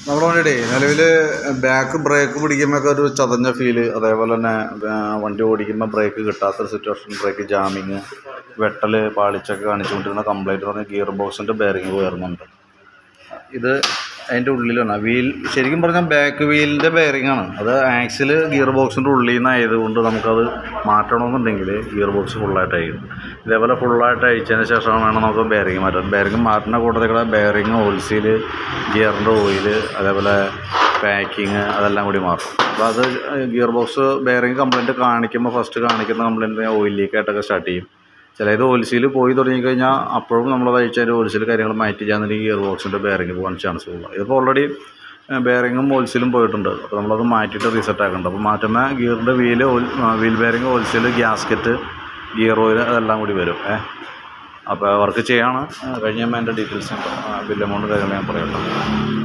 നമ്മുടെ വണ്ടിയുടെ നിലവിൽ ബാക്ക് ബ്രേക്ക് പിടിക്കുമ്പോഴൊക്കെ ഒരു ചതഞ്ഞ ഫീല്, അതേപോലെ തന്നെ വണ്ടി ഓടിക്കുമ്പോൾ ബ്രേക്ക് കിട്ടാത്തൊരു സിറ്റുവേഷൻ, ബ്രേക്ക് ജാമിങ്, വെട്ടൽ, പാളിച്ചൊക്കെ കാണിച്ചുകൊണ്ടിരുന്ന കംപ്ലൈൻറ്റ് പറഞ്ഞ് ഗിയർ ബോക്സിൻ്റെ ബെയറിങ് പോയിരുന്നുണ്ട്. ഇത് അതിൻ്റെ ഉള്ളിലാണ് വീൽ, ശരിക്കും പറഞ്ഞാൽ ബാക്ക് വീലിൻ്റെ ബെയറിങ്ങാണ് അത്. ആക്സിൽ ഗിയർ ബോക്സിൻ്റെ ഉള്ളിൽ നിന്നായതുകൊണ്ട് നമുക്കത് മാറ്റണമെന്നുണ്ടെങ്കിൽ ഗിയർ ബോക്സ് ഫുള്ളായിട്ട് അഴിക്കും. ഇതേപോലെ ഫുള്ളായിട്ട് അഴിച്ചതിന് ശേഷം വേണം നമുക്ക് ബെയറിങ് മാറ്റാൻ. ബെയറിങ് മാറ്റുന്ന കൂട്ടത്തിൽ ബെയറിങ്, ഓയിൽ സീൽ, ഗിയറിൻ്റെ ഓയിൽ, അതേപോലെ പാക്കിങ്, അതെല്ലാം കൂടി മാറും. അപ്പോൾ അത് ഗിയർ ബോക്സ് ബെയറിങ് കംപ്ലൈൻറ്റ് കാണിക്കുമ്പോൾ ഫസ്റ്റ് കാണിക്കുന്ന കംപ്ലൈൻറ്റ് ഓയിൽ ലീക്കായിട്ടൊക്കെ സ്റ്റാർട്ട് ചെയ്യും. ചിലത് ഓയിൽ സീൽ പോയി തുടങ്ങിക്കഴിഞ്ഞാൽ അപ്പോഴും നമ്മൾ അഴിച്ചതിൻ്റെ ഓയിൽ സീൽ കാര്യങ്ങൾ മാറ്റി ചെയ്യാന്നുണ്ടെങ്കിൽ ഗിയർ ബോക്സിൻ്റെ ബെയറിങ് പോകാൻ ചാൻസ് കൂടുതൽ. ഇതിപ്പോൾ ഓൾറെഡി ബെയറിങ്ങും ഓയിൽ സീലും പോയിട്ടുണ്ട്. അപ്പോൾ നമ്മളത് മാറ്റിയിട്ട് റീസെറ്റ് ആക്കുന്നുണ്ട്. അപ്പോൾ മാറ്റുമ്പോൾ ഗിയറിൻ്റെ wheel bearing, oil seal, gasket, gear oil, അതെല്ലാം കൂടി വരും. അപ്പോൾ വർക്ക് ചെയ്യാണ്. കഴിഞ്ഞ എൻ്റെ ഡീറ്റെയിൽസ് ഉണ്ട്, ബിൽ എമൗണ്ട് കാര്യങ്ങൾ ഞാൻ പറയാം.